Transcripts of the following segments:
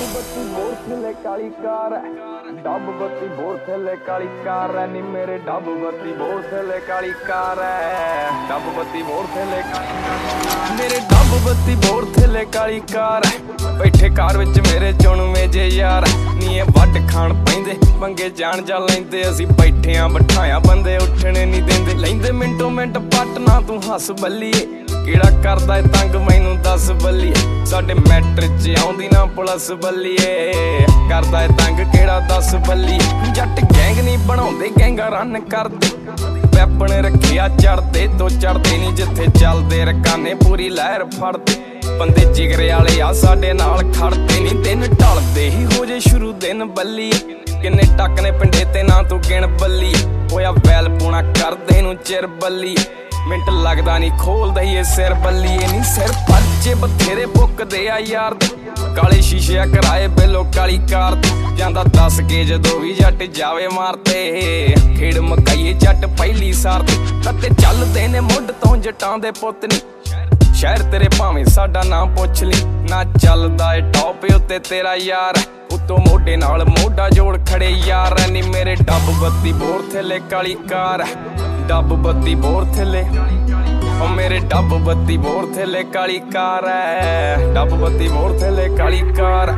बत्ती बोर थले काली कार है, डब बत्ती बोर थले काली कार है नी मेरे डब बत्ती बोर थले काली कार है, डब बत्ती बोर थले काली मेरे डब बत्ती बोर थले काली कार है। बैठे कार विच मेरे चुणवे जे यार नी ये वड खाण पैंदे पंगे जान जा लैंदे असी बैठे आ बिठाया बंदे उठने नहीं देंदे लैंदे मिंटो मिंट पटना तू हस बल्लीए किड़ा करदा है तंग मैनू दस बल्लीए साडे मैट्रिक च आउंदी ना पुलिस बल्लीए करदा है तंग किड़ा दस बल्लीए जट गैंग नहीं बनाउंदे गैंगा रन करदे वैपन रखिया चढ़दे तो चढ़दे नहीं जिथे चलदे रकाने पूरी लहर फड़दे बंदे जिगरे आले आ साडे नाल खड़दे नहीं दिन ढलदे ही हो जे शुरू दिन बल्लीए किन्ने टक ने पिंडे ते ना तू गिण बल्लीए होया वैल पूना करदे नू चिर बल्लीए मिंट लगदा नहीं खोल दईए सिर बल्लीए नी सिर परचे बथेरे बुकदे आ यार दे काले शीशे कराए बेलो काली कार दे जांदा 10 के जदों भी जट जावे मारते खेड़ मकाईए जट पहली सार दे तत्ते चलदे ने मुंड तो जटां दे पुत नी शहर तेरे भावें साडा नाम पुछ ली ना चलदा ए टॉप उत्ते तेरा यार उतो मोढे नाल मोढा जोड़ खड़े यार नी मेरे डब बत्ती बोर थले काली कार डब बत्ती बोर थले ओ मेरे डब बत्ती बोर थले काली कार है डब बत्ती बोर थले काली कार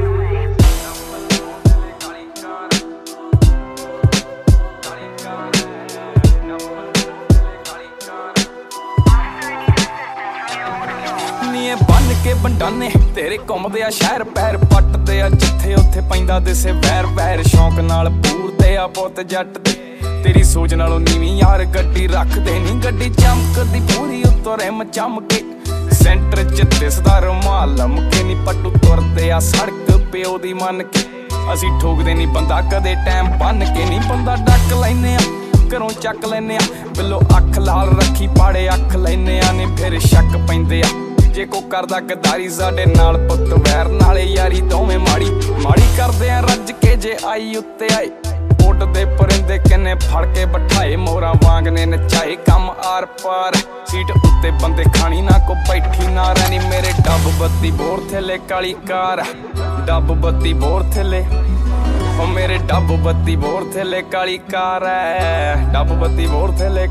बन के बंडाने तेरे घुमदे आ शहर पैर पटदे आ जिथे उत्थे पैंदा दिसे वैर वैर शौक नाल पूरदे आ पुत जट दे तेरी सोच नालों नीवी यार गड्डी रखदे नी गड्डी चमकदी पूरी उत्तों रिम चमके सेंटर च दिसदा रुमाल लमके नी पट्टू तुरदे आ सड़क प्यो दी मन के असी ठोकदे नी बंदा कदे टाइम बन के नी बंदा डक लैने आ घरों चक लैने आ बिलो अख लाल रखी पाड़े अख लैने आ नी फिर शक पैंदे आ जे को करदा गद्दारी साडे नाल पुत वैर नाले यारी दोवें माड़ी माड़ी करदे आ रज के जे आई उत्ते आए ओट दे परिंदे किन्ने फड़ के बिठाए मोरा वांग ने नचाए कम आर पार सीट उत्ते बंदे खानी ना को बैठी ना रहनी मेरे डब बत्ती बोर थले काली कार डब बत्ती बोर थले ओ मेरे डब बत्ती बोर थले काली कार है डब बत्ती बोर थले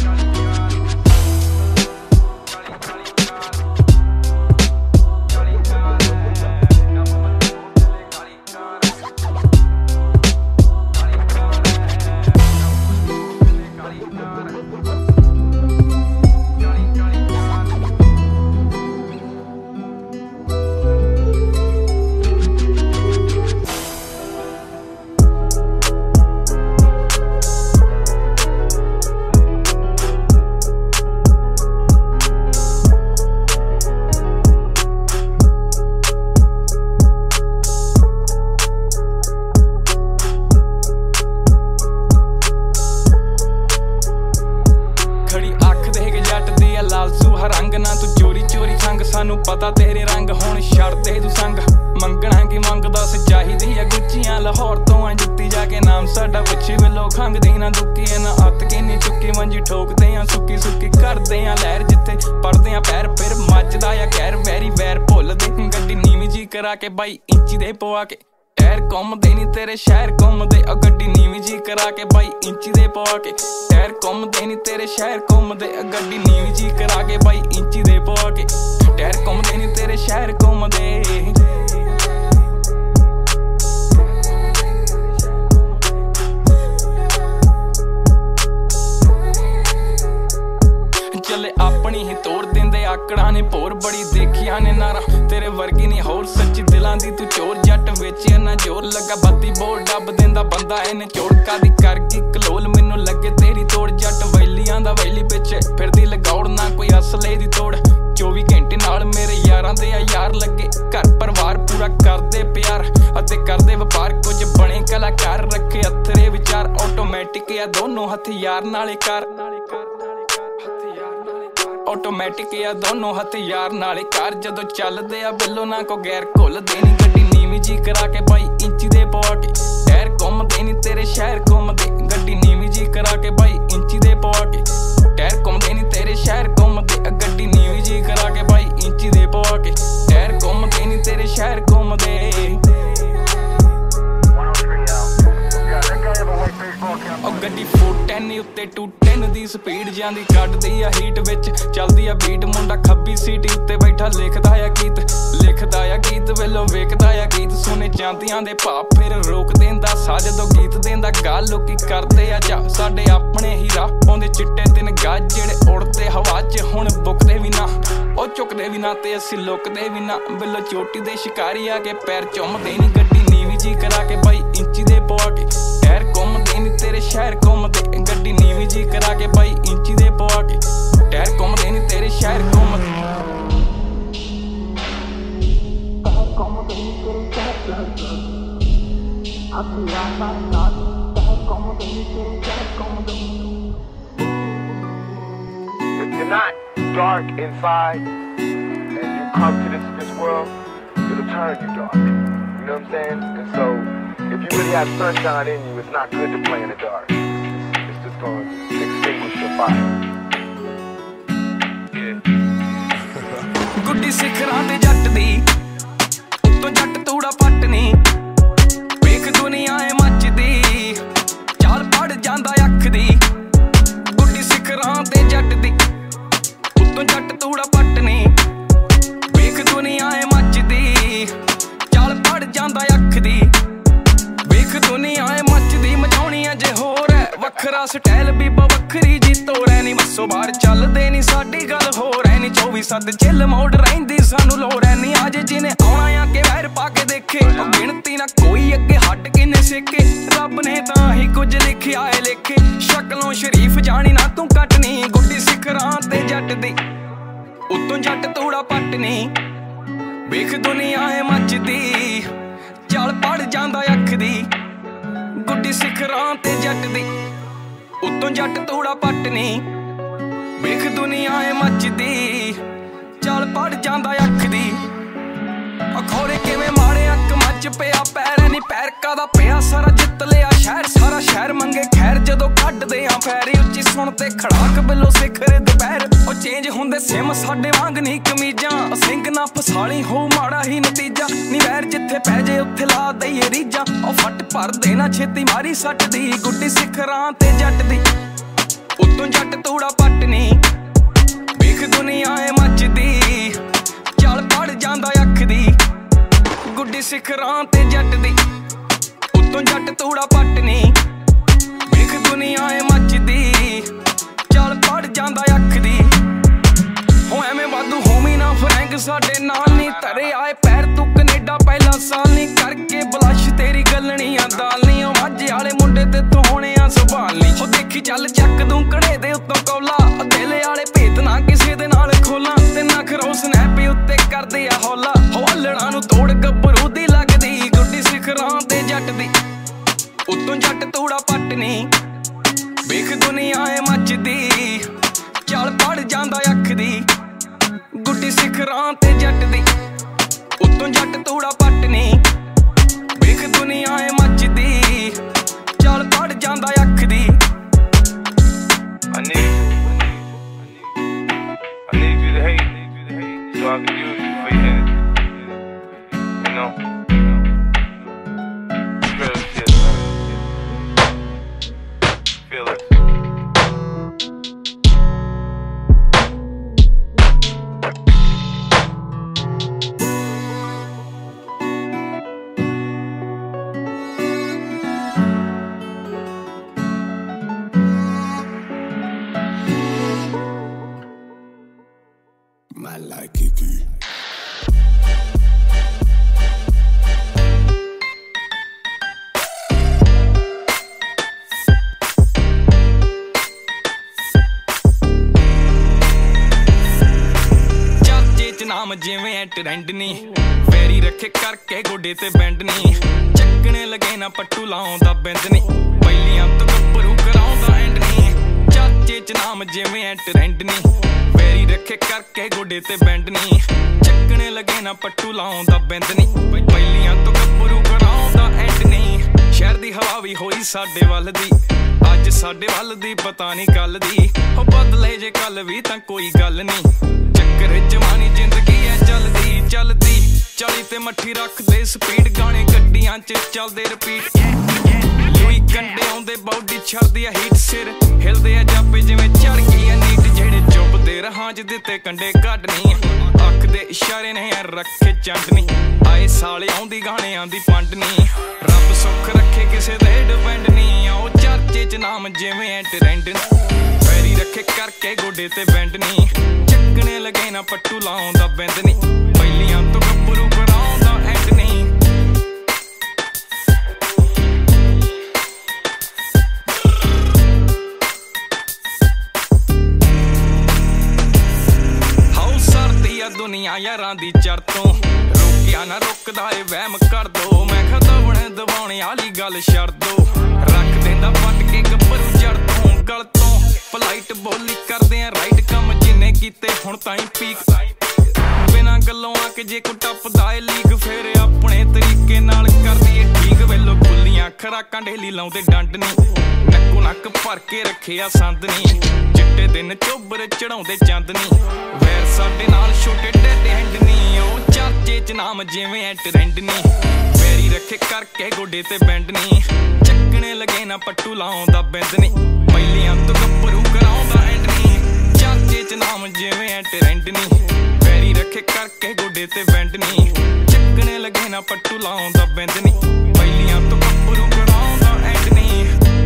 सानू पता तेरे रंग हुण छड़ दे तू संग मंगना की मंगदा स चाहिदी आ गुच्चियां लाहौर तो आ जुत्ती जाके नाम साडा पुछे वेलो खंग दी ना दुक्की ना हत्थ के नी चुक्की मंजी ठोकदे आ सुक्की सुक्की करदे आ लहर जिथे पड़दे आ पैर फिर मचदा आ गैर वैरी वैर भुल दे गड्डी नीवी जी करा के बाई इंची दे पवा के टैर घुमदे नी तेरे शहर घुमदे आ गड्डी नीवी जी करा के बाई इंची दे पवा के टैर घुमदे नी तेरे शहर घुमदे आ गड्डी नीवी जी करा के बाई इंची दे पवा के टैर घुमदे नी तेरे शहर घुमदे चले अपनी ही तोड़ देंदे आकड़ा ने भोर बड़ी देखिया ने नारा तेरे वर्गी नहीं होर सच्ची दिलां दी तू चोर जट वेचिया ना जोर लगा बत्ती बोर डब देंदा बंदा इन्हें चोड़का दी करगी कलोल मैनू लगे तेरी तोड़ जट वैलियां दा वैली पिछे फिरदी लगौड़ ना कोई असले दी तोड़ 24 घंटे नाल मेरे यारां दे यार लगे घर परिवार पूरा करदे प्यार अते करदे व्यापार कुछ बने कलाकार रखे अथरे विचार ऑटोमैटिक या दोनों हथियार नाले कार ऑटोमैटिक या दोनों हथियार नाले कार जदों चलदे आ बिलो ना को गैर घुलदे नी गड्डी नीवी जी करा के बाई इंची दे पवा के टैर घुमदे नी तेरे शहर घुमदे गड्डी नीवी जी करा के बाई इंची दे पवा के टैर घुमदे नी तेरे शहर घुमदे गड्डी नीवी जी करा के बाई इंची दे पवा के टैर घुमदे नी तेरे शहर घुमदे स्पीड ਜਾਂਦੀ ਕੱਢਦੀ ਆ ਹੀਟ ਵਿੱਚ ਚੱਲਦੀ ਆ ਬੀਟ ਮੁੰਡਾ ਖੱਬੀ ਸੀਟ ਉੱਤੇ ਬੈਠਾ ਲਿਖਦਾ ਆ ਗੀਤ ਵੇਲੋਂ ਵੇਖਦਾ ਆ ਗੀਤ ਸੁਣੇ ਜਾਂਦੀਆਂ ਦੇ ਭਾਵ ਫਿਰ ਰੋਕ ਦਿੰਦਾ ਸਾ ਜਦੋਂ ਗੀਤ ਦਿੰਦਾ ਗੱਲ ਲੋਕੀ ਕਰਦੇ ਆ ਜਾ ਸਾਡੇ ਆਪਣੇ ਹੀ ਰਾਹ ਪਾਉਂਦੇ ਚਿੱਟੇ ਦਿਨ ਗੱਜ ਜਿਹੜੇ ਉੜਦੇ ਹਵਾ 'ਚ ਹੁਣ ਬੁੱਕਦੇ ਵੀ ਨਾ ਉਹ ਚੁੱਕਦੇ ਵੀ ਨਾ ਤੇ ਅਸੀਂ ਲੁਕਦੇ ਵੀ ਨਾ ਬਿੱਲੋ ਚੋਟੀ ਦੇ ਸ਼ਿਕਾਰੀ ਆ ਕੇ ਪੈਰ ਚੁੰਮਦੇ ਨਹੀਂ ਗੱਡੀ ਨੀਵੀਂ ਜੀ ਕਰਾ ਕੇ ਬਾਈ ਇੰਚੀ ਦੇ ਪਵਾ ਕੇ ਟਾਇਰ ਘੁੰਮਦੇ ਨਹੀਂ ਤੇਰੇ ਸ਼ਹਿਰ ਘੁੰਮਦੇ ਗੱਡੀ ਨੀਵੀਂ ਜੀ ਕਰਾ ਕੇ ਬਾਈ ਇੰਚੀ ਦੇ ਪਵਾ ਕੇ ਟਾਇਰ ਘੁੰਮਦੇ ਨਹੀਂ ਤੇਰੇ ਸ਼ਹਿਰ ਘੁੰਮਦੇ If you're not dark inside and you come to this world, it'll turn you dark. You know what I'm saying? And so if you really have sunshine in you, it's not good to play in the dark. It's just going to extinguish your fire. ਗੁੱਡੀ ਸਿਖਰਾਂ ਤੇ ਜੱਟ ਦੀ ਉੱਤੋਂ ਜੱਟ ਤੂੜਾ ਪੱਟ ਨੀ ਵੇਖ ਦੁਨੀਆ ਏ ਮੱਚਦੀ ਚਾਲ ਪੜ ਜਾਂਦਾ ਅੱਖ ਦੀ ਗੁੱਡੀ ਸਿਖਰਾਂ ਤੇ ਜੱਟ ਦੀ ਉੱਤੋਂ ਜੱਟ ਤੂੜਾ ਪੱਟ ਨੀ ਵੇਖ ਦੁਨੀਆ ਏ ਮੱਚਦੀ ਚਾਲ ਪੜ ਜਾਂਦਾ ਅੱਖ ਦੀ ਵੇਖ ਦੁਨੀਆ ਏ ਮੱਚਦੀ ਮਚਾਉਣੀ ਅਜੇ ਹੋਰ ਐ ਵੱਖਰਾ ਸਟਾਈਲ ਬੀਬਾ ਵੱਖਰੀ ਜੀ ਤੋੜੈ ਨੀ ਬੱਸੋਂ ਬਾਹਰ ਚੱਲਦੇ ਨੀ ਸਾਡੀ ਗੱਲ ਹੋਰ ਐ ਨੀ 24/7 ਚਿੱਲ ਮੋੜ ਰਹਿੰਦੀ ਸਾਨੂੰ ਲੋੜ ਐ ਨੀ ਅੱਜ ਜਿਹਨੇ ਆਉਣਾ ਆ ਕੇ ਵੈਰ ਪਾ ਕੇ ਦੇਖੇ ਉਹ ਗਿਣਤੀ ਨਾ ਕੋਈ ਅੱਗੇ ਹੱਟ ਕਿੰਨੇ ਸੇਕੇ ਰੱਬ ਨੇ ਤਾਂ ਹੀ ਕੁਝ ਲਿਖਿਆ ਏ ਲੇਖੇ ਸ਼ਕਲੋਂ ਸ਼ਰੀਫ ਜਾਣੀ ਨਾ ਤੂੰ ਕੱਟਣੀ ਗੁੱਡੀ ਸਿਖਰਾਂ ਤੇ ਜੱਟ ਦੀ ਉੱਤੋਂ ਜੱਟ ਤੂੜਾ ਪੱਟਣੀ ਵੇਖ ਦੁਨੀਆ ਏ ਮੱਚਦੀ ਚੱਲ ਪੜ ਜਾਂਦਾ ਅੱਖ ਦੀ ਗੁੱਡੀ ਸਿਖਰਾਂ ਤੇ ਜੱਟ ਦੀ ਉੱਤੋਂ ਜੱਟ ਤੂੜਾ ਪੱਟਣੀ ਵੇਖ ਦੁਨੀਆ ਏ ਮੱਚਦੀ ਚੱਲ ਪੜ ਜਾਂਦਾ ਅੱਖ ਦੀ ਅਖੋਰੇ ਕਿਵੇਂ ਮਾਰੇ ਅੱਖ ਮੱਚ ਪਿਆ ਪੈਰ ਨੀ ਪੈਰ ਕਾਦਾ ਪਿਆ ਸਾਰਾ ਜਿੱਤ ਲਿਆ ਸ਼ਹਿਰ ਸਾਰਾ ਸ਼ਹਿਰ ਮੰਗੇ ਖੈਰ ਜਦੋਂ ਕੱਢਦੇ ਆ ਫੈਰੀ ਉੱਚੀ ਸੁਣ ਤੇ ਖੜਾਕ ਬਿੱਲੋ ਸਿਖਰ ਦੁਪਹਿਰ ਉਹ ਚੇਂਜ ਹੁੰਦੇ ਸਿਮ ਸਾਡੇ ਵਾਂਗ ਨਹੀਂ ਕਮੀਜ਼ਾਂ ਸਿੰਘ ਨਾ ਫਸਾਲੀ ਹੋ ਮਾੜਾ ਹੀ ਨਤੀਜਾ ਨੀ ਵੈਰ ਜਿੱਥੇ ਪੈ ਜੇ ਉੱਥੇ ਲਾ ਦਈਏ ਰੀਜਾਂ ਉਹ ਫੱਟ ਭਰ ਦੇਣਾ ਛੇਤੀ ਮਾਰੀ ਸੱਟ ਦੀ ਗੁੱਡੀ ਸਿਖਰਾਂ ਤੇ ਜੱਟ ਦੀ ਉੱਤੋਂ ਜੱਟ ਤੂੜਾ ਪੱਟਣੀ ਵੇਖ ਦੁਨੀਆ ਏ ਮੱਚਦੀ ਚੱਲ ਪੜ ਜਾਂਦਾ ਅੱਖ ਦੀ ਗੁੱਡੀ ਸਿਖਰਾਂ ਤੇ ਜੱਟ ਦੀ ਉੱਤੋਂ ਜੱਟ ਤੂੜਾ ਪੱਟਣੀ ਵੇਖ ਦੁਨੀਆ ਏ ਮੱਚਦੀ ਚੱਲ ਪੜ ਜਾਂਦਾ ਅੱਖ ਦੀ ਹੋ ਐਵੇਂ ਵਾਧੂ ਹੋਮੀ ਨਾ ਫਰੈਂਕ ਸਾਡੇ ਨਾਲ ਨੀ ਧਰੇ ਆਏ ਪੈਰ ਤੂੰ ਕੈਨੇਡਾ ਪਹਿਲਾ ਸਾਲ ਨੀ ਕਰਕੇ ਬਲਸ਼ ਤੇਰੀ ਗੱਲਣੀਆਂ ਦਾਲ ਨੀ ਉਹ ਮਾਝੇ ਵਾਲੇ ਮੁੰਡੇ ਤੇ ਤੂੰ ਹੋਣੇ ਆ ਸੰਭਾਲ ਨੀ ਉਹ ਦੇਖੀ ਚੱਲ ਚੱਕ ਦੂੰ ਕੜੇ ਦੇ ਉੱਤੋਂ ਕੌਲਾ ਦਿਲ ਵਾਲੇ ਭੇਤ ਨਾ ਕਿਸੇ ਦੇ ਨਾਲ ਖੋਲਾਂ ਤੇ ਨਾ ਖਰੋ ਸਨੈਪ ਉੱਤੇ ਕਰਦੇ ਆ ਹੌਲਾ ਹੌਲਣਾ ਨੂੰ ਤੋੜ ਗੱਭਰੂ ਦੀ ਲੱਗਦੀ ਗੁੱਡੀ ਸਿਖਰਾਂ ਤੇ ਜੱਟ ਦੀ ਉੱਤੋਂ ਜੱਟ ਤੂੜਾ ਪੱਟਣੀ ਵੇਖ ਦੁਨੀਆ ਏ ਮੱਚਦੀ ਚੱਲ ਪੜ ਜਾਂਦਾ ਅੱਖ ਦੀ ਗੁੱਡੀ ਸਿਖਰਾਂ ਤੇ ਜੱਟ ਦੀ ਉੱਤੋਂ ਜੱਟ ਤੂੜਾ ਪੱਟਣੀ ਵੇਖ ਦੁਨੀਆ ਏ ਮੱਚਦੀ ਚੱਲ ਪੜ ਜਾਂਦਾ ਅੱਖ ਦੀ I need you to hate so I can use you for your energy. You know? Real shit, man. Feel it. I like it. ਨਾਮ ਜਿਵੇਂ ਟ੍ਰੈਂਡ ਨੀ ਫੇਰੀ ਰੱਖੇ ਕਰਕੇ ਗੋਡੇ ਤੇ ਬੈਂਡ ਨੀ ਚੱਕਣੇ ਲਗੇ ਨਾ ਪੱਟੂ ਲਾਉਂਦਾ ਬਿੰਦ ਨੀ ਪਹਿਲੀਆਂ ਤੋਂ ਗੱਭਰੂ ਕਰਾਉਂਦਾ ਐਂਡ ਨੀ ਚਾਚੇ ਚ ਨਾਮ ਜਿਵੇਂ ਟ੍ਰੈਂਡ ਨੀ ਫੇਰੀ ਰੱਖੇ ਕਰਕੇ ਗੋਡੇ ਤੇ ਬੈਂਡ ਨੀ ਚੱਕਣੇ ਲਗੇ ਨਾ ਪੱਟੂ ਲਾਉਂਦਾ ਬਿੰਦ ਨੀ ਪਹਿਲੀਆਂ ਤੋਂ ਗੱਭਰੂ ਕਰਾਉਂਦਾ ਐਂਡ ਨੀ ਸ਼ਹਿਰ ਦੀ ਹਵਾ ਵੀ ਹੋਈ ਸਾਡੇ ਵੱਲ ਦੀ ਅੱਜ ਸਾਡੇ ਵੱਲ ਦੀ ਪਤਾ ਨਹੀਂ ਕੱਲ ਦੀ ਉਹ ਬਦਲੇ ਜੇ ਕੱਲ ਵੀ ਤਾਂ ਕੋਈ ਗੱਲ ਨੀ ਚੱਕਰ ਜਵਾਨੀ ਜ਼ਿੰਦਗੀ ਐ ਚੱਲਦੀ ਚੱਲਦੀ 40 ते मट्ठी रखदे स्पीड गाने गड्डियां च चलदे रिपीट लुई कंडे आउंदे बॉडी छड़दी हीट सिर हिलदे जापे जिवें चढ़ गई नीट जेड़े चुपदे रहां च दित्ते कंडे कढ नहीं अख दे इशारे ने रखे चंडनी आए साले आउंदी गाणियां दी पंड नहीं रब सुख रखे किसे ते डिपेंड नहीं आओ चर्चे च नाम जिवें ट्रेंड पैरी रखे करके गोडे ते बैंड नहीं चक्कने लगे ना पट्टू लाउंदा बिंद नहीं पहिलियां तो गब्बरू कराउंदा एंड नहीं दुनिया यारां दी चढ़ तो रोकिया ना रुकदा ए वहम कर दो मैं खतवण दबाने आली गल छड़ दो रख देंदा पट के गब्बरू जड़ तो गल तो पलाइट बोली करदे आ राइट कम जिन्ने कीते हुण ताईं पीक बिना गल्लों आके जे को टपदा ए लीग फेर अपने तरीके नाल करदी ए ठीक वेलो खुल्लियां खराकां ढेली लाउंदे डंड नहीं नक्को नक भर के रखिया संद नहीं चिट्टे दिन चोबर चढ़ाउंदे चंद नहीं वैर साडे नाल छोटे ढेडे हैंड नहीं ओ चर्चे च नाम जिवें ट्रेंड नहीं पैरी रखे करके गोडे ते बैंड नहीं चक्कने लगे ना पट्टू लाउंदा बिंद नहीं पहिलियां तो गब्बरू कराउंदा एंड नहीं चर्चे च नाम जिवें ट्रेंड नहीं पैरी रखे करके गोडे ते बैंड नहीं चक्कने लगे ना पट्टू लाउंदा बिंद नहीं पहिलियां तो गब्बरू कराउंदा एंड नहीं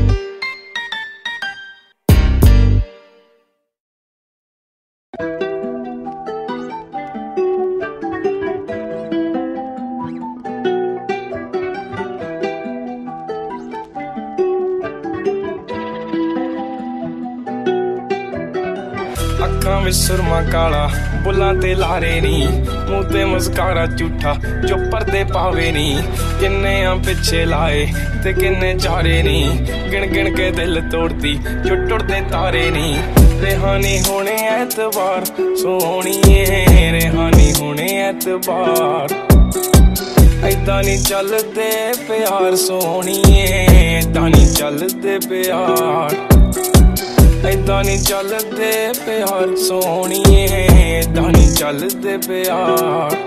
अखां विच सुरमा काला बुल्लां ते लारे नी मूंह ते मुस्कारा झूठा जो पर्दे पावे नी किन्ने आ पिछे लाए ते किन्ने चारे नी गिन गिन के दिल तोड़दी जो टुटदे तारे नी रेहानी होने ऐतबार सोहणीए रेहानी होने ऐतबार ऐदां नी चलदे प्यार सोहणीए ऐदां नी चलदे प्यार ऐदां नी चलदे प्यार सोहणीए ऐदां नी चलदे प्यार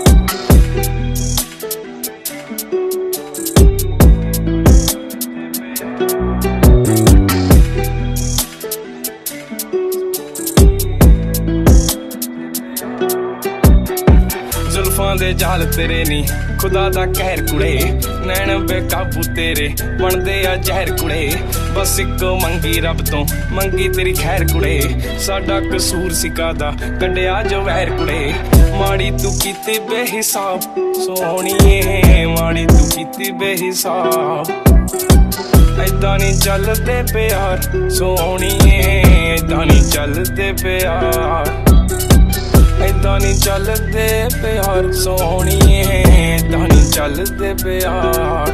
जुल्फां दे जाल तेरे नी खुदा दा कहर कुड़े नैन बेकाबू तेरे बनदे आ जहर कुड़े बस इको मंगी रब तो मंगी तेरी खैर कुड़े साडा कसूर सिकादा कड्डिया जो वैर कुड़े माड़ी तू कीती बेहिसाब सोहणीए माड़ी तू कीती बेहिसाब ऐदां नी चलदे प्यार सोहणीए ऐदां नी चलदे प्यार ऐदां नी चलदे प्यार सोहणीए ऐदां नी चलदे प्यार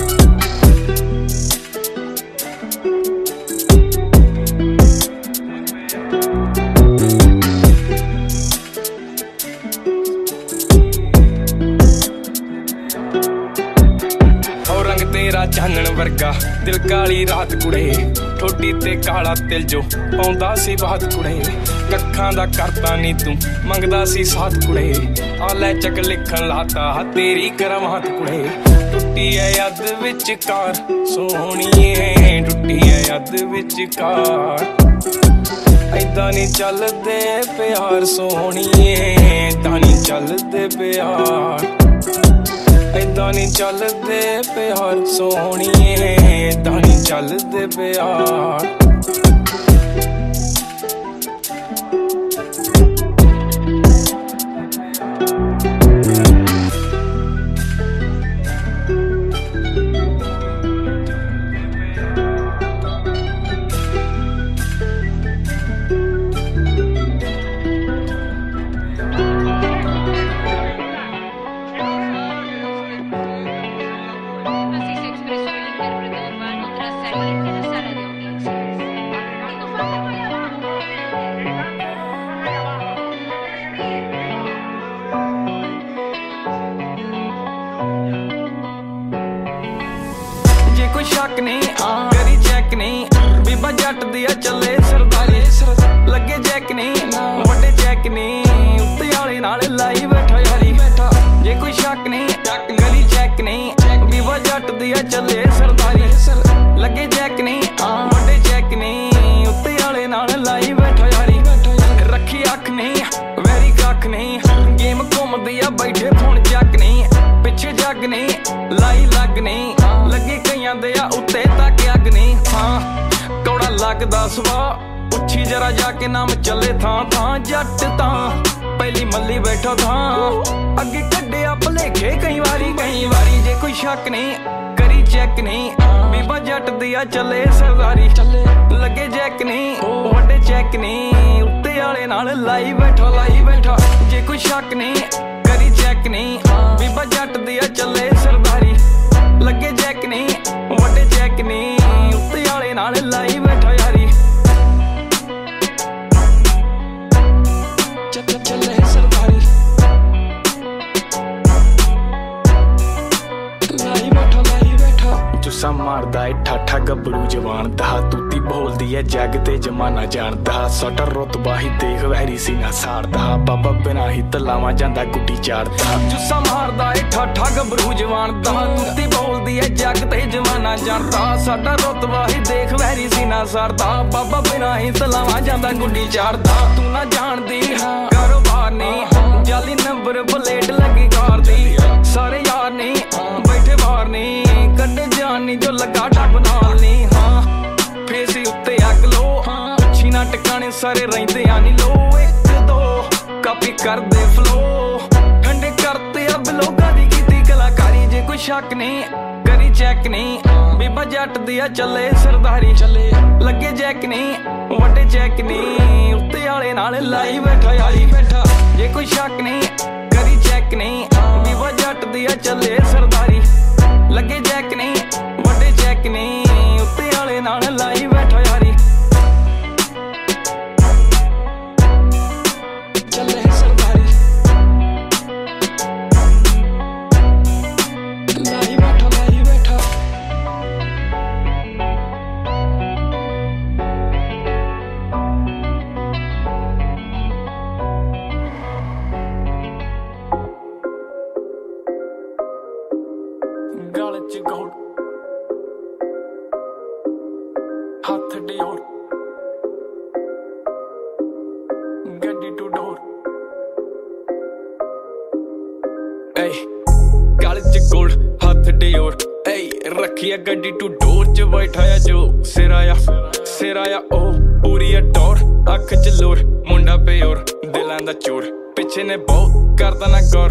तेरा चानण वर्गा दिल काली रात कुड़े ठोडी ते काला तिल जो पाउंदा सी बात कुड़े कखां दा करता नी तू मंगदा सी साथ कुड़े आ लै चक लिखन लाता तेरी करमात कुड़े टुट्टी है याद विचकार सोहणीए टुट्टी है याद विचकार ऐदां नी चलदे प्यार सोहणीए ऐदां नी चलदे प्यार ऐदां नी चलदे प्यार सोहणीए ऐदां नी चलदे प्यार शक नहीं करी चेक नहीं बीबा जट दिया चले सरदारी लगे चेक नहीं वड्डे चेक नहीं उत्ते आले नाल लाई बैठा यारी जे कोई शक दी आ चले सरदारी लगे जैक नहीं वड्डे चैक नहीं उत्ते आले नाल लाई बैठा यारी रखी अख नहीं वैरी कख नहीं गेम घूमदी आ बैठे फोन चक नहीं पिछे जग नहीं लाई लग नहीं लगे कईयां दे आ उत्ते तक अग नहीं हाँ कौड़ा लगदा सुभा पुछी जरा जाके नाम चले थां थां जट तां पहली मल्ली बैठो थां अगे कड्डे भलेखे कई वारी जे कोई शक नहीं करी चेक नहीं बीबा जट दिया चले सरदारी लगे जैक नहीं वड्डे चेक नहीं उत्ते आले नाल लाई बैठा जे कोई शक नहीं करी चेक नहीं बीबा जट दिया चले सरदारी लगे जैक नहीं वड्डे चेक नहीं उत्ते आले नाल लाई बैठा यारी चले सरदारी लाई बैठा जुस्सा मारदा है ठाठा गबड़ू जवान दा तूती बोलदी है जग ते जमाना जानदा सटा रुतबा ही देख वैरी सीना साड़दा बाबा बिना ही तलावा जांदा गुड्डी चाड़दा जुस्सा मारदा है ठाठा गबड़ू जवान दा तूती बोलदी है जग ते जमाना जानदा सटा रुतबा ही देख वैरी सीना साड़दा बाबा बिना ही तलावा जांदा गुड्डी चाड़दा तू ना जानदी कारोबार नहीं जाली नंबर प्लेट लगी कार दी सारे यार नहीं बैठे बाहर नहीं कड्डे जानी जो लगा डब नाल नहीं हाँ फेस उत्ते अग लो अच्छी ना टिकाने सारे रहिंदे आनी लो एक दो कापी कर दे फ्लो ठंडे करते अब लोगां दी कीती कलाकारी जे कोई शक नहीं करी चेक नहीं बीबा जट दिया चले सरदारी लगे जैक नहीं वड्डे चेक नहीं उत्ते आले नाल लाई बैठा जे कोई शक नहीं करी चेक नहीं बीबा जट दिया चले सरदारी लगे जैक नहीं वड्डे चेक नहीं उत्ते आले नाल लाई बैठा यारी चले सरदारी लाई बैठा गल च गोड़ हाथ डियोर गड्डी टू डोर ऐ गल च गोड़ हाथ डियोर ऐ रखिया गड्डी टू डोर च बैठाया जो सिराया ओ पूरी टोर अख च लोर मुंडा प्योर दिलां दा चोर पिछे ने बहुत करदा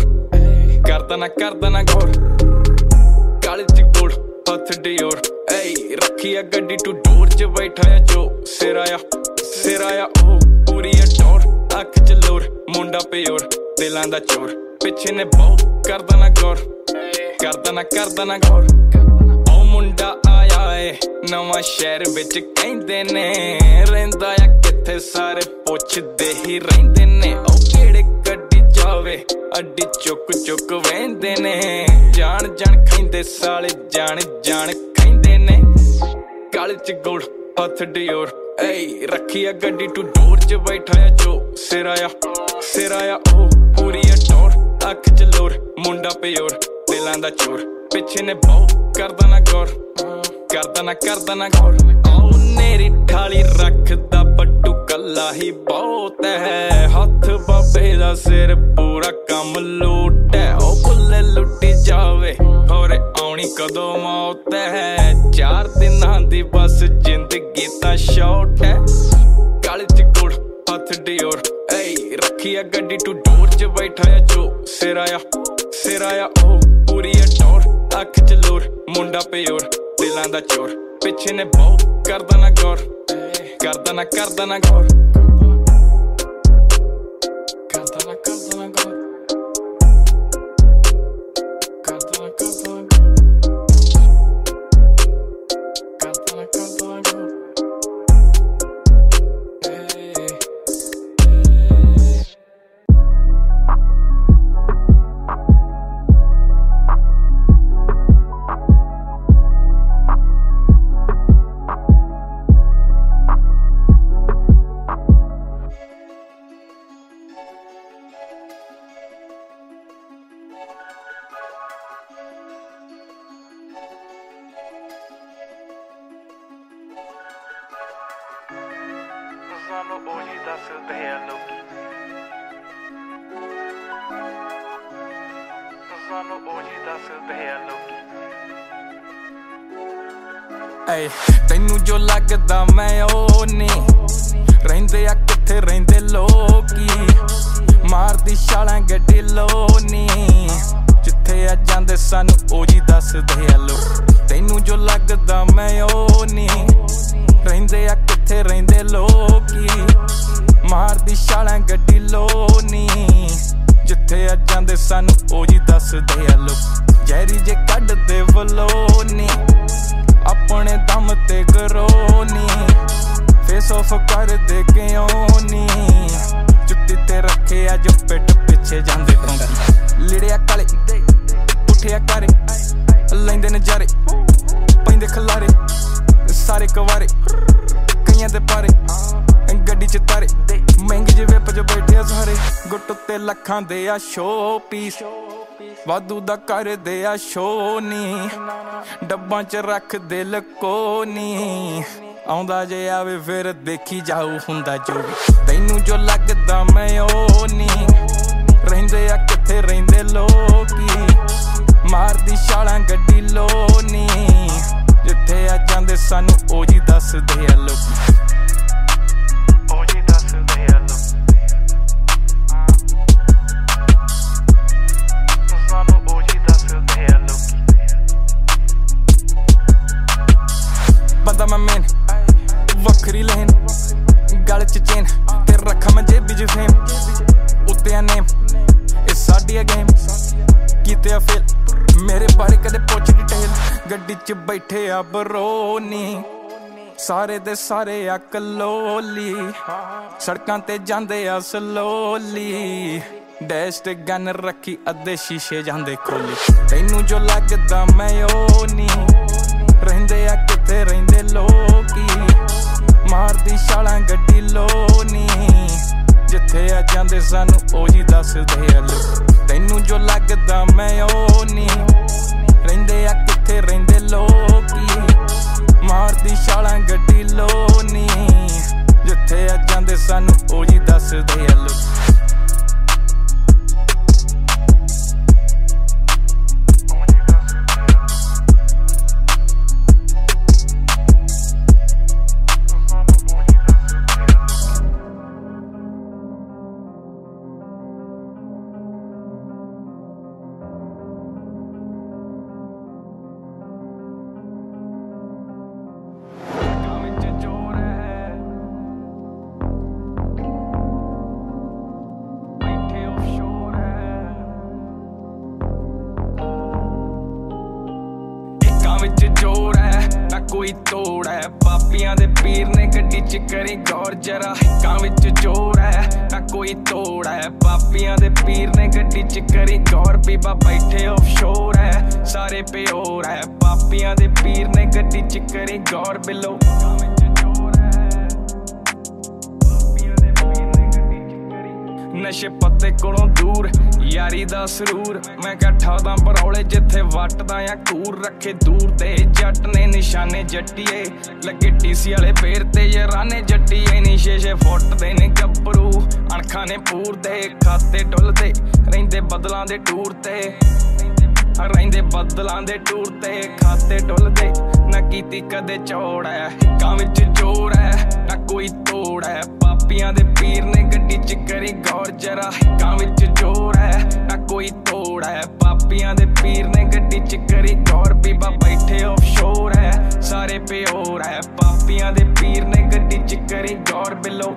ना गौर गल च गोड़ हाथ डियोर ऐ रखिया गड्डी टू डोर च बैठाया जो सिराया ओ पूरी टोर अख च लोर मुंडा प्योर दिलां दा चोर पिछे ने बहुत करदा ना गौर ओ मुंडा आया है नवां शहर विच कहंदे ने रहिंदा आ किथे सारे पुछदे ही रहिंदे ने ओ केड़े गड्डी जावे अड्डी चुक वेंदे ने जान खैंदे साले जान खैंदे ने गल च गोड़ हाथ डियोर ऐ रखिया गड्डी टू डोर च बैठाया जो सिराया ओ पूरी टोर अख च लोर मुंडा प्योर दिलां दा चोर पिछे ने बहुत करदा ना गौर ओ नेरी ठाली रखदा बट्टू कल्ला ही बहुत है हाथ बाबे दा सिर पूरा कम लूट है ओ बुल्ले लुटी जावे होरे आउणी कदों मौत है 4 दिनां दी बस जिंदगी तां शॉर्ट है गल च गोड़ हाथ डियोर ऐ रखिया गड्डी टू डोर च बैठाया जो सिराया ओ पूरी टोर अख च लोर मुंडा प्योर दिलां दा चोर पिछे ने बहुत करदा ना गौर करदा ना गौर ਸਾਨੂੰ ਉਹੀ ਦੱਸਦੇ ਆ ਲੋਕੀ, ਸਾਨੂੰ ਉਹੀ ਦੱਸਦੇ ਆ ਲੋਕੀ। ਏ ਤੈਨੂੰ ਜੋ ਲੱਗਦਾ ਮੈਂ ਉਹ ਨਹੀਂ, ਰਹਿੰਦੇ ਆ ਕਿੱਥੇ ਰਹਿੰਦੇ ਲੋਕੀ, ਮਾਰਦੀ ਛਾਲਾਂ ਗੱਡੀ ਲੋਨੀ, ਜਿੱਥੇ ਆ ਜਾਂਦੇ ਸਾਨੂੰ ਉਹੀ ਦੱਸਦੇ ਆ ਲੋਕ। ਤੈਨੂੰ ਜੋ ਲੱਗਦਾ ਮੈਂ ਉਹ ਨਹੀਂ, ਰਹਿੰਦੇ ਆ ਕਿੱਥੇ ਰਹਿੰਦੇ ਲੋਕੀ, ਮਾਰਦੀ ਛਾਲਾਂ ਗੱਡੀ ਲੋਨੀ, ਜਿੱਥੇ ਆ ਜਾਂਦੇ ਸਾਨੂੰ ਉਹੀ ਦੱਸਦੇ ਆ ਲੋਕ। ਜ਼ਹਿਰੀ ਜੇ ਕੱਢਦੇ ਵਲੋਨੀ, ਆਪਣੇ ਦਮ ਤੇ ਗਰੋਨੀ, ਫੇਸ ਆਫ ਕਰਦੇ ਕਿਉਂ ਨੀ, ਜੁੱਤੀ ਤੇ ਰੱਖੇ ਆ ਜੋ ਪਿੱਠ ਪਿੱਛੇ ਜਾਂਦੇ ਟੋਂਕੀ। ਲਿੜਿਆ ਕਾਲੇ ਉੱਠਿਆ ਕਾਰੇ, ਲੈਂਦੇ ਨਜ਼ਾਰੇ ਪੈਂਦੇ ਖਲਾਰੇ, ਸਾਰੇ ਕਵਾਰੇ ਕਈਆਂ ਦੇ ਪਾਰੇ, ਗੱਡੀ ਚ ਤਾਰੇ ਮਹਿੰਗੇ ਜਿਹੇ ਵਿਪ ਚ ਬੈਠੇ ਸਾਰੇ, ਗੁੱਟ ਉੱਤੇ ਲੱਖਾਂ ਦੇ ਆ ਸ਼ੋ ਪੀਸ, ਵਾਧੂ ਦਾ ਕਰਦੇ ਆ ਸ਼ੋ ਨੀ, ਡੱਬਾਂ ਚ ਰੱਖਦੇ ਲਕੋ ਨੀ, ਆਉਂਦਾ ਜੇ ਆਵੇ ਫਿਰ ਦੇਖੀ ਜਾਊ ਹੁੰਦਾ ਜੋ ਵੀ। ਤੈਨੂੰ ਜੋ ਲੱਗਦਾ ਮੈਂ ਉਹ ਨਹੀਂ, ਰਹਿੰਦੇ ਆ ਕਿੱਥੇ ਰਹਿੰਦੇ ਲੋਕੀ, ਮਾਰਦੀ ਛਾਲਾਂ ਗੱਡੀ ਲੋਨੀ, ਜਿੱਥੇ ਆ ਜਾਂਦੇ ਸਾਨੂੰ ਉਹੀ ਦੱਸਦੇ ਆ ਲੋਕੀ, ਉਹੀ ਦੱਸਦੇ ਆ ਲੋਕੀ, ਸਾਨੂੰ ਉਹੀ ਦੱਸਦੇ ਆ ਲੋਕੀ। ਬੰਦਾ ਮੈਂ ਮੇਨ ਵੱਖਰੀ ਲਹਿਨ, ਗਲ ਚ ਚੇਨ ਤੇ ਰੱਖਾਂ ਮੈਂ ਜੇਬੀ ਚ ਫੇਮ, ਉੱਤੇ ਆ ਨੇਮ ਇਹ ਸਾਡੀ ਆ ਗੇਮ, ਕੀਤੇ ਆ ਫੇਲ ਮੇਰੇ ਬਾਰੇ ਕਦੇ ਪੁੱਛ ਡਿਟੇਲ, ਗੱਡੀ ਚ ਬੈਠੇ ਆ ਬਰੋਨੀ, ਸਾਰੇ ਦੇ ਸਾਰੇ ਆ ਕਲੋਲੀ, ਸੜਕਾਂ ਤੇ ਜਾਂਦੇ ਆ ਸਲੋਲੀ, ਡੈਸ਼ ਤੇ ਗਨ ਰੱਖੀ ਅੱਧੇ ਸ਼ੀਸ਼ੇ ਜਾਂਦੇ ਖੋਲੀ। ਤੈਨੂੰ ਜੋ ਲੱਗਦਾ ਮੈਂ ਉਹ ਨਹੀਂ, ਰਹਿੰਦੇ ਆ ਕਿੱਥੇ ਰਹਿੰਦੇ ਲੋਕੀ, ਮਾਰਦੀ ਛਾਲਾਂ ਗੱਡੀ ਲੋਨੀ, ਜਿੱਥੇ ਆ ਜਾਂਦੇ ਸਾਨੂੰ ਉਹੀ ਦੱਸਦੇ ਆ ਲੋਕ। ਤੈਨੂੰ ਜੋ ਲੱਗਦਾ ਮੈਂ ਉਹ ਨਹੀਂ, ਰਹਿੰਦੇ ਆ ਕਿੱਥੇ ਰਹਿੰਦੇ ਲੋਕੀ, ਮਾਰਦੀ ਛਾਲਾਂ ਗੱਡੀ ਲੋਨੀ, ਜਿੱਥੇ ਆ ਜਾਂਦੇ ਸਾਨੂੰ ਉਹੀ ਦੱਸਦੇ ਆ ਲੋਕ। जोर है ना कोई तोड़ है, पापियां दे पीर ने गड्डी च करी गौर जरा, हिक्कां विच जोर है ना कोई तोड़ है, पापियां दे पीर ने गड्डी च करी गौर, बीबा बैठे ऑफशोर है सारे प्योर है, पापियां दे पीर ने गड्डी च करी गौर बिलो। नशे पत्ते कोलों दूर यारी दा सरूर, मैं कट्ठा दा बरौले जिथे वटदा या कूर, रखे दूर ते जट ने निशाने जट्टिए, लगे टीसी वाले पेर ते यराने जट्टिए नी, 6-6 फुट दे ने गब्बरू अणखां ने पूर दे, खाते डुलदे रहिंदे बदलां दे टूर ते, रहिंदे बदलां दे टूर ते, खाते डुलदे ना कीती कदे चौड़ है, हिक्कां विच जोर है ना कोई तोड़ है, पापियां दे पीर ने गड्डी च करी गौर जरा, हिक्कां विच जोर है ना कोई तोड़ है, पापियां दे पीर ने गड्डी च करी गौर, बीबा बैठे ऑफशोर है सारे प्योर है, पापियां दे पीर ने गड्डी च करी गौर बिलो।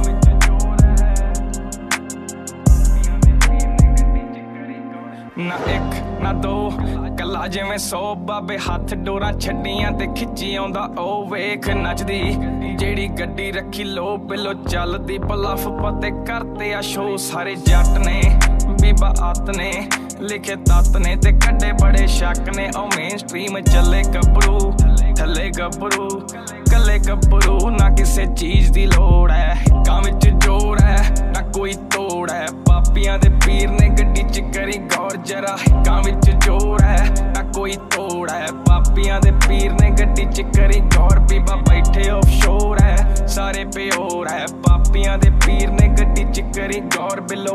ना एक ना दो कला जिवें 100 बाबे, हाथ डोरा छड्डियां ते खिच्ची आउंदा ओ वेख नचदी, जेड़ी गड्डी रखी लो बिलो चलदी, बलफ पते करते आ शो सारे जट ने, बीबा आत ने लिखे तत ने ते कड्डे बड़े शक ने, ओ मेन स्ट्रीम चले गब्बरू थले गब्बरू कले गब्बरू, ना किसे चीज दी लोड़ है, हिक्कां विच जोर है ना कोई तोड़ है, पापियां दे पीर ने गड्डी च करी गौर जरा, हिक्कां विच जोर है ना कोई तोड़ लोड़ है। पापियां दे पीर ने गड्डी च करी गौर, बीबा बैठे ऑफशोर है सारे बेहोर है। पापियां दे पीर ने गड्डी च करी गौर बिलो।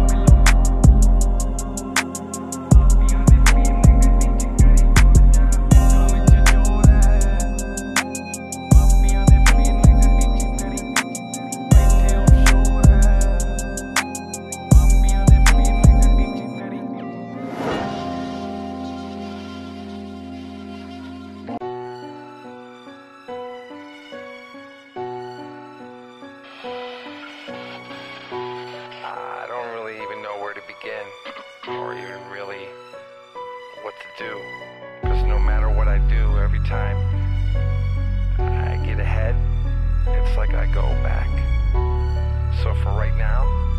I don't really even know where to begin, or even really what to do, because no matter what I do, every time I get ahead, it's like I go back. So for right now,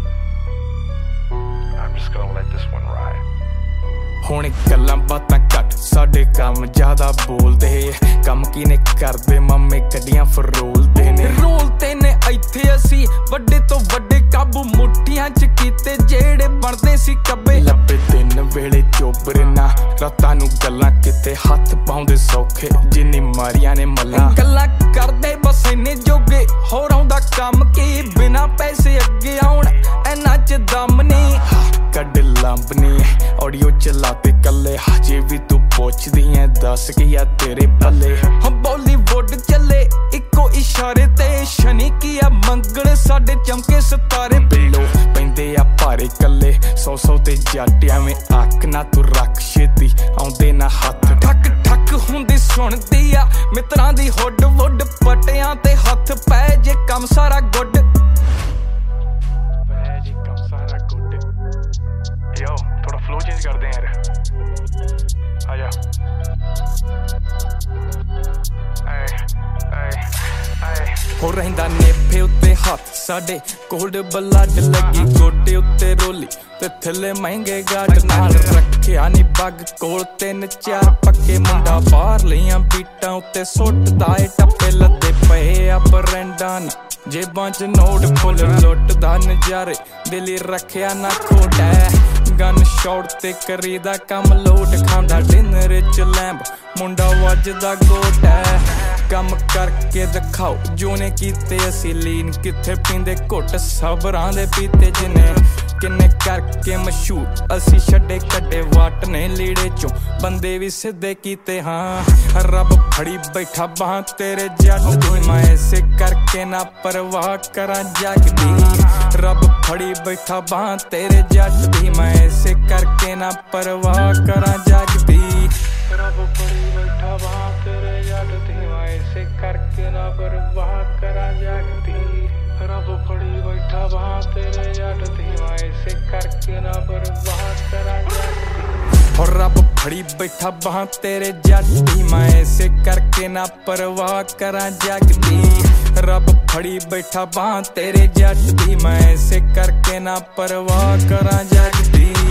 I'm just gonna let this one ride. ਹੁਣ ਗੱਲਾਂ ਬਾਤਾਂ ਘੱਟ ਸਾਡੇ ਕੰਮ ਜ਼ਿਆਦਾ ਬੋਲਦੇ, ਕੰਮ ਕਿਨੇ ਕਰਦੇ ਮਾਮੇ ਗੱਡੀਆਂ ਫਰੋਲਦੇ ਨੇ। ਰੋਲਤੇ ਨੇ ਇੱਥੇ ਅਸੀਂ ਵੱਡੇ ਤੋਂ ਵੱਡੇ ਕਾਬੂ ਮੁੱਠੀਆਂ ਚ ਕੀਤੇ ਜਿਹੜੇ ਬਣਦੇ ਸੀ ਕੱਬੇ। ਲੱਭੇ ਦਿਨ ਵੇਲੇ ਚੋਬਰੇ ਨਾ ਰਾਤਾਂ ਨੂੰ ਗੱਲਾਂ ਕਿਤੇ ਹੱਥ ਪਾਉਂਦੇ ਸੌਖੇ ਜਿੰਨੀ ਮਾਰੀਆਂ ਨੇ ਮੱਲਾਂ। ਗੱਲਾਂ ਕਰਦੇ ਬਸ ਇੰਨੇ ਜੋਗੇ ਹੋਰ ਆਉਂਦਾ ਕੰਮ ਕੀ ਬਿਨਾ ਪੈਸੇ ਅੱਗੇ ਆਉਣ ਇਹਨਾਂ ਚ ਦਮ ਨਹੀਂ। ਕੱਢ ਲੰਬ ਨੀ ਆਡੀਓ ਚਲਾਤੇ ਕੱਲੇ ਹਜੇ ਵੀ ਤੂੰ ਪੁੱਛਦੀ ਐ ਦੱਸ ਕੀ ਆ ਤੇਰੇ ਪੱਲੇ। ਹਮ ਬਾਲੀਵੁੱਡ ਚੱਲੇ ਇੱਕੋ ਇਸ਼ਾਰੇ ਤੇ ਸ਼ਨੀ ਕੀ ਆ ਮੰਗਲ ਸਾਡੇ ਚਮਕੇ ਸਿਤਾਰੇ। ਬਿੱਲੋ ਪੈਂਦੇ ਆ ਭਾਰੇ ਕੱਲੇ 100 ਤੇ ਜੱਟ ਐਵੇਂ ਅੱਖ ਨਾ ਤੂੰ ਰੱਖ ਛੇਤੀ ਆਉਂਦੇ ਨਾ ਹੱਥ। ਠੱਕ ਠੱਕ ਹੁੰਦੀ ਸੁਣਦੀ ਆ ਮਿੱਤਰਾਂ ਦੀ ਹੁੱਡ ਵੁੱਡ ਪਟਿਆਂ ਤੇ ਹੱਥ ਪੈ ਜੇ ਕੰਮ ਸਾਰਾ ਗੁੱਡ। Yo, थोड़ा फ्लो चेंज कर दें यार, आजा। हो रहिंदा नेफे उत्ते हथ साडे कोल्ड ब्लड लगी गोडे उत्ते रोली ते थल्ले महंगे गाड नाल रखिया नी बग कोल 3-4 पक्के मुंडा बाहर लियां बीटां उत्ते सुटदा ए टप्पे लद्दे पए आ बरंडा जेबां च नोट फुल लुटदा नजारे दिली रखिया ना खोटा गन शॉट ते करीदा कम लोट खांदा डिनर च लैंब मुंडा वजदा गोट कम करके दिखाओ जोने कीते असी लीन किथे पींदे घुट सबरां दे पीते जिने किन्ने करके मशहूर असी छड्डे कड्डे वाट ने लीड़े चों बंदे भी सिद्धे कीते। हाँ रब फड़ी बैठा बां तेरे जट दी मैं ऐसे करके ना परवाह करा जग दी। रब फड़ी बैठा बां तेरे जट दी मैं ऐसे करके ना परवाह करा जग दी। रब फड़ी बैठा बां तेरे जट दी मैं ऐसे करके ना परवाह करा जग दी। रब फड़ी बैठा बां तेरे जट दी मैं ऐसे करके ना परवाह करा जग दी। और रब फड़ी बैठा बां तेरे जट दी मैं ऐसे करके ना परवाह करा जग दी। रब फड़ी बैठा बां तेरे जट दी मैं ऐसे करके ना परवाह करा जग दी।